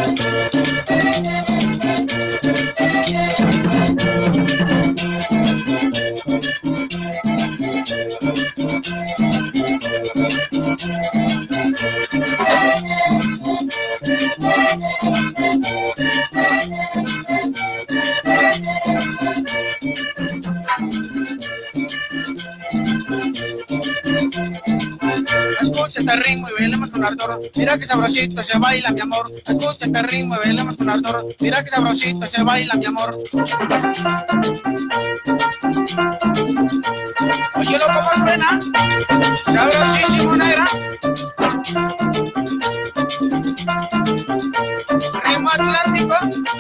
Escucha este ritmo y bailemos con ardor. Mira que sabrosito se baila, mi amor. Escucha este ritmo y bailemos con ardor. Mira que sabrosito se baila, mi amor. Óyelo como suena, sabrosísimo, negra. Ritmo atlántico.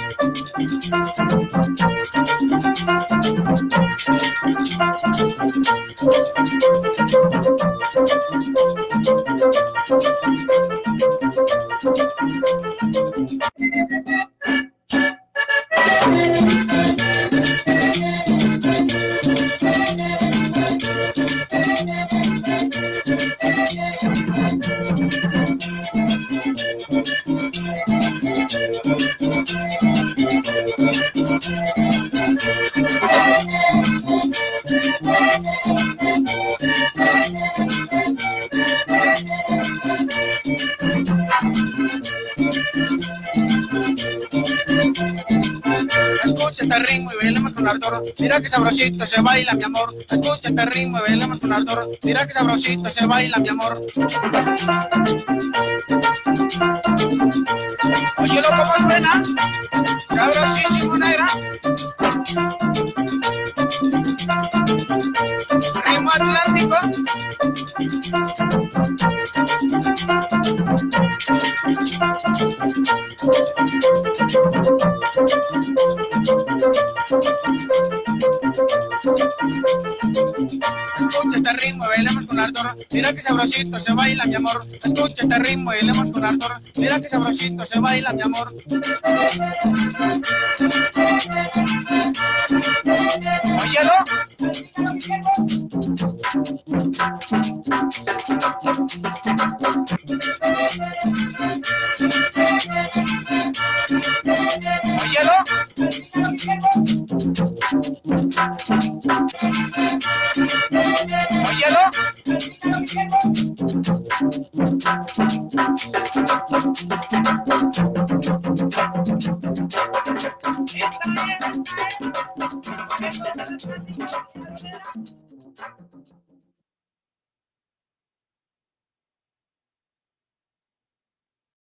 Escucha este ritmo y bailemos con ardor. Mira que sabrosito se baila, mi amor. Escucha este ritmo y bailemos con ardor. Mira que sabrosito se baila, mi amor. Óyelo como suena, sabrosísimo, negra. Ritmo atlántico. Escucha este ritmo y bailemos con ardor. Mira que sabrosito se baila, mi amor. Escucha este ritmo y bailemos con ardor. Mira que sabrosito se baila, mi amor. Óyelo. Óyelo. Óyelo. Está bien.